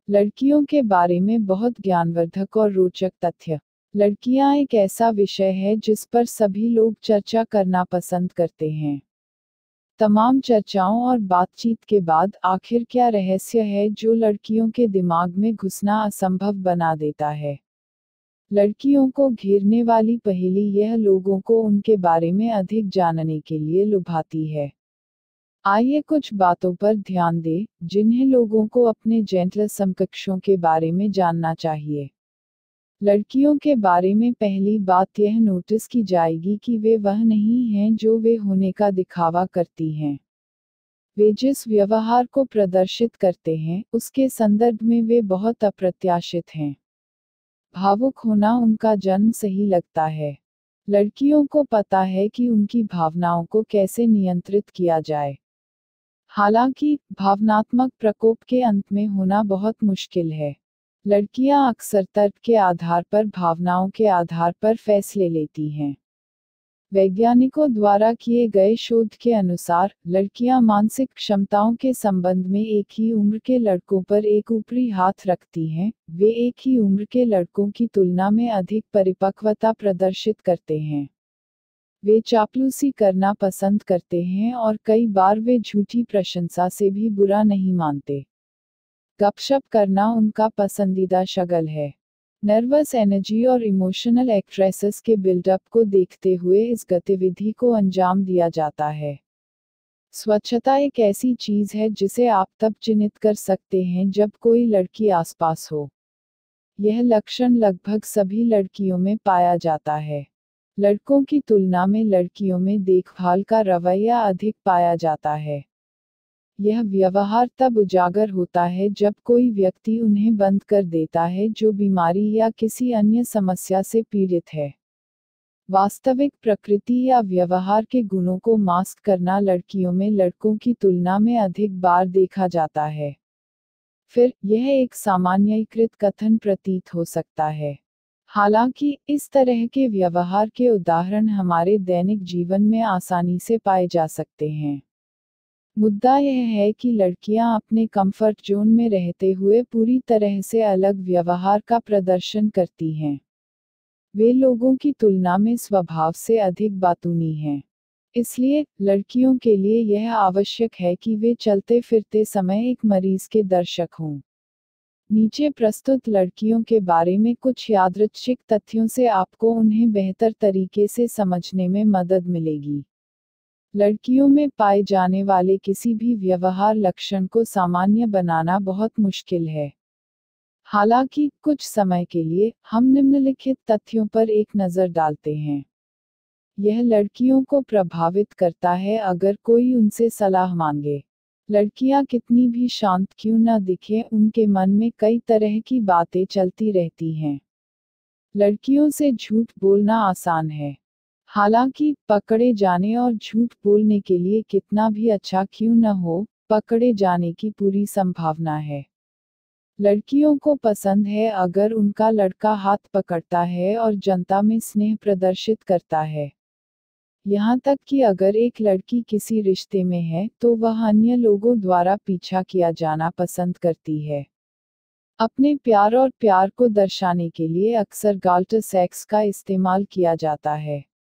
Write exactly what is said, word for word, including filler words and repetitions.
लड़कियों के बारे में बहुत ज्ञानवर्धक और रोचक तथ्य। लड़कियां एक ऐसा विषय है जिस पर सभी लोग चर्चा करना पसंद करते हैं। तमाम चर्चाओं और बातचीत के बाद आखिर क्या रहस्य है जो लड़कियों के दिमाग में घुसना असंभव बना देता है? लड़कियों को घेरने वाली पहेली यह लोगों को उनके बारे में अधिक जानने के लिए लुभाती है। आइए कुछ बातों पर ध्यान दें, जिन्हें लोगों को अपने जेंटल समकक्षों के बारे में जानना चाहिए। लड़कियों के बारे में पहली बात यह नोटिस की जाएगी कि वे वह नहीं हैं जो वे होने का दिखावा करती हैं। वे जिस व्यवहार को प्रदर्शित करते हैं, उसके संदर्भ में वे बहुत अप्रत्याशित हैं। भावुक होना उनका जन्म सही लगता है। लड़कियों को पता है कि उनकी भावनाओं को कैसे नियंत्रित किया जाए। हालांकि, भावनात्मक प्रकोप के अंत में होना बहुत मुश्किल है। लड़कियां अक्सर तर्क के आधार पर भावनाओं के आधार पर फैसले लेती हैं। वैज्ञानिकों द्वारा किए गए शोध के अनुसार, लड़कियां मानसिक क्षमताओं के संबंध में एक ही उम्र के लड़कों पर एक ऊपरी हाथ रखती हैं। वे एक ही उम्र के लड़कों की तुलना में अधिक परिपक्वता प्रदर्शित करते हैं। वे चापलूसी करना पसंद करते हैं और कई बार वे झूठी प्रशंसा से भी बुरा नहीं मानते। गपशप करना उनका पसंदीदा शगल है। नर्वस एनर्जी और इमोशनल एक्ट्रेसेस के बिल्डअप को देखते हुए इस गतिविधि को अंजाम दिया जाता है। स्वच्छता एक ऐसी चीज है जिसे आप तब चिन्हित कर सकते हैं जब कोई लड़की आसपास हो। यह लक्षण लगभग सभी लड़कियों में पाया जाता है। लड़कों की तुलना में लड़कियों में देखभाल का रवैया अधिक पाया जाता है। यह व्यवहार तब उजागर होता है जब कोई व्यक्ति उन्हें बंद कर देता है जो बीमारी या किसी अन्य समस्या से पीड़ित है। वास्तविक प्रकृति या व्यवहार के गुणों को मास्क करना लड़कियों में लड़कों की तुलना में अधिक बार देखा जाता है। फिर, यह एक सामान्यीकृत कथन प्रतीत हो सकता है। हालांकि, इस तरह के व्यवहार के उदाहरण हमारे दैनिक जीवन में आसानी से पाए जा सकते हैं। मुद्दा यह है कि लड़कियां अपने कंफर्ट जोन में रहते हुए पूरी तरह से अलग व्यवहार का प्रदर्शन करती हैं। वे लोगों की तुलना में स्वभाव से अधिक बातूनी हैं। इसलिए, लड़कियों के लिए यह आवश्यक है कि वे चलते फिरते समय एक मरीज के दर्शक हों। नीचे प्रस्तुत लड़कियों के बारे में कुछ यादृच्छिक तथ्यों से आपको उन्हें बेहतर तरीके से समझने में मदद मिलेगी। लड़कियों में पाए जाने वाले किसी भी व्यवहार लक्षण को सामान्य बनाना बहुत मुश्किल है। हालांकि, कुछ समय के लिए, हम निम्नलिखित तथ्यों पर एक नज़र डालते हैं। यह लड़कियों को प्रभावित करता है अगर कोई उनसे सलाह मांगे। लड़कियां कितनी भी शांत क्यों न दिखें, उनके मन में कई तरह की बातें चलती रहती हैं। लड़कियों से झूठ बोलना आसान है। हालांकि, पकड़े जाने और झूठ बोलने के लिए कितना भी अच्छा क्यों न हो, पकड़े जाने की पूरी संभावना है। लड़कियों को पसंद है अगर उनका लड़का हाथ पकड़ता है और जनता में स्नेह प्रदर्शित करता है। यहाँ तक कि अगर एक लड़की किसी रिश्ते में है, तो वह अन्य लोगों द्वारा पीछा किया जाना पसंद करती है। अपने प्यार और प्यार को दर्शाने के लिए अक्सर गाल्टर सेक्स का इस्तेमाल किया जाता है।